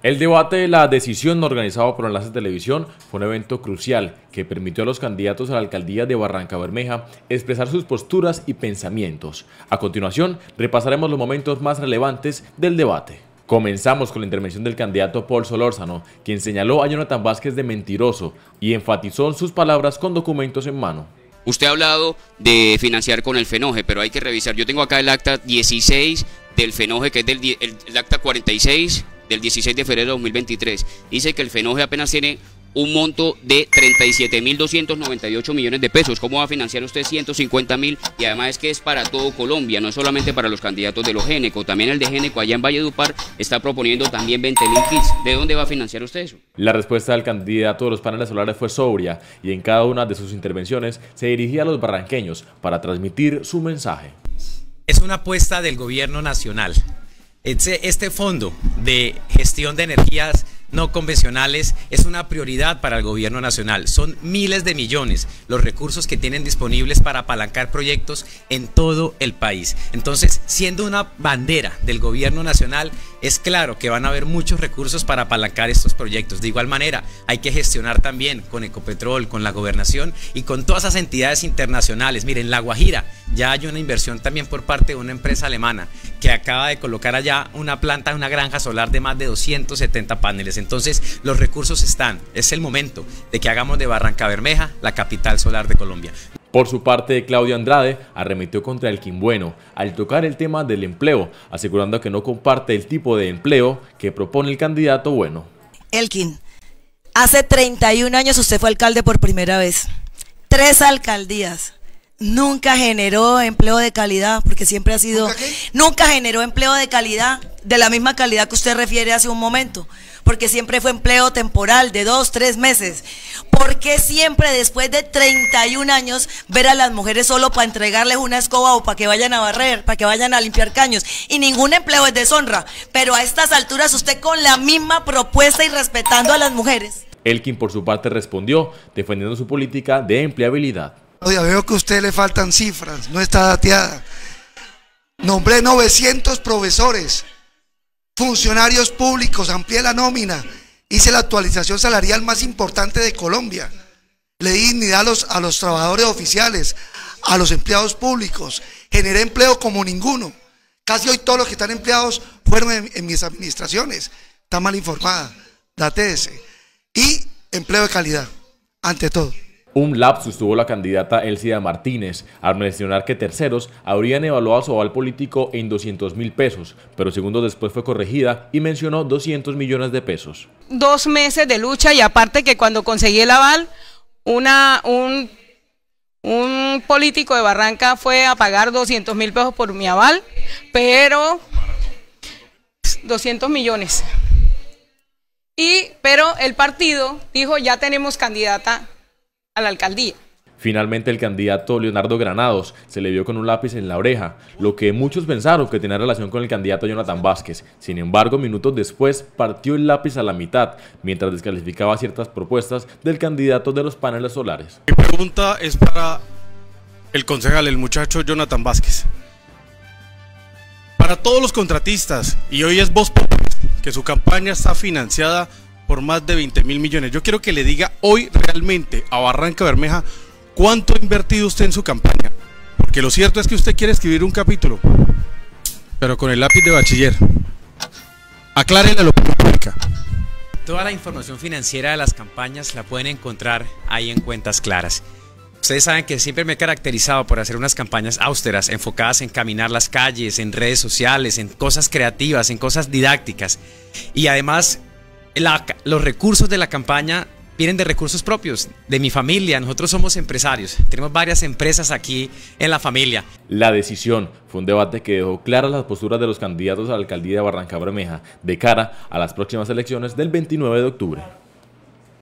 El debate de la decisión organizado por Enlace Televisión fue un evento crucial que permitió a los candidatos a la alcaldía de Barrancabermeja expresar sus posturas y pensamientos. A continuación, repasaremos los momentos más relevantes del debate. Comenzamos con la intervención del candidato Paul Solórzano, quien señaló a Jonathan Vázquez de mentiroso y enfatizó en sus palabras con documentos en mano. Usted ha hablado de financiar con el FENOGE, pero hay que revisar. Yo tengo acá el acta 16 del FENOGE, que es el acta 46 del 16 de febrero de 2023. Dice que el FENOGE apenas tiene un monto de 37.298 millones de pesos. ¿Cómo va a financiar usted 150.000? Y además es que es para todo Colombia, no es solamente para los candidatos de los Géneco. También el de Géneco allá en Valledupar está proponiendo también 20.000 kits. ¿De dónde va a financiar usted eso? La respuesta del candidato de los paneles solares fue sobria y en cada una de sus intervenciones se dirigía a los barranqueños para transmitir su mensaje. Es una apuesta del gobierno nacional. Este fondo de gestión de energías no convencionales es una prioridad para el gobierno nacional. Son miles de millones los recursos que tienen disponibles para apalancar proyectos en todo el país. Entonces, siendo una bandera del gobierno nacional, es claro que van a haber muchos recursos para apalancar estos proyectos. De igual manera, hay que gestionar también con Ecopetrol, con la gobernación y con todas esas entidades internacionales. Miren, La Guajira ya hay una inversión también por parte de una empresa alemana que acaba de colocar allá una planta, una granja solar de más de 270 paneles. Entonces los recursos están, es el momento de que hagamos de Barrancabermeja la capital solar de Colombia. Por su parte, Claudio Andrade arremetió contra Elkin Bueno al tocar el tema del empleo, asegurando que no comparte el tipo de empleo que propone el candidato Bueno. Elkin, hace 31 años usted fue alcalde por primera vez, 3 alcaldías. Nunca generó empleo de calidad, porque siempre ha sido... Nunca generó empleo de calidad, de la misma calidad que usted refiere hace un momento, porque siempre fue empleo temporal de 2, 3 meses. ¿Por qué siempre después de 31 años ver a las mujeres solo para entregarles una escoba o para que vayan a barrer, para que vayan a limpiar caños? Y ningún empleo es deshonra, pero a estas alturas usted con la misma propuesta y respetando a las mujeres. Elkin por su parte respondió, defendiendo su política de empleabilidad. Oye, veo que a usted le faltan cifras, no está dateada. Nombré 900 profesores, funcionarios públicos, amplié la nómina, hice la actualización salarial más importante de Colombia, le di dignidad a los trabajadores oficiales, a los empleados públicos, generé empleo como ninguno. Casi hoy todos los que están empleados fueron en mis administraciones. Está mal informada, datéese. Y empleo de calidad, ante todo. Un lapsus tuvo la candidata Elcida Martínez al mencionar que terceros habrían evaluado su aval político en 200.000 pesos, pero segundos después fue corregida y mencionó 200 millones de pesos. 2 meses de lucha y aparte que cuando conseguí el aval, un político de Barranca fue a pagar 200.000 pesos por mi aval, pero 200 millones. Pero el partido dijo ya tenemos candidata a la alcaldía. Finalmente el candidato Leonardo Granados se le vio con un lápiz en la oreja, lo que muchos pensaron que tenía relación con el candidato Jonathan Vázquez. Sin embargo, minutos después partió el lápiz a la mitad, mientras descalificaba ciertas propuestas del candidato de los paneles solares. Mi pregunta es para el concejal, el muchacho Jonathan Vázquez. Para todos los contratistas, y hoy es Voz Populi, que su campaña está financiada por más de 20.000 millones. Yo quiero que le diga hoy realmente a Barrancabermeja cuánto ha invertido usted en su campaña. Porque lo cierto es que usted quiere escribir un capítulo, pero con el lápiz de bachiller. Aclárele a la opinión pública. Toda la información financiera de las campañas la pueden encontrar ahí en Cuentas Claras. Ustedes saben que siempre me he caracterizado por hacer unas campañas austeras, enfocadas en caminar las calles, en redes sociales, en cosas creativas, en cosas didácticas. Y además, los recursos de la campaña vienen de recursos propios, de mi familia. Nosotros somos empresarios, tenemos varias empresas aquí en la familia. La decisión fue un debate que dejó claras las posturas de los candidatos a la alcaldía de Barrancabermeja de cara a las próximas elecciones del 29 de octubre.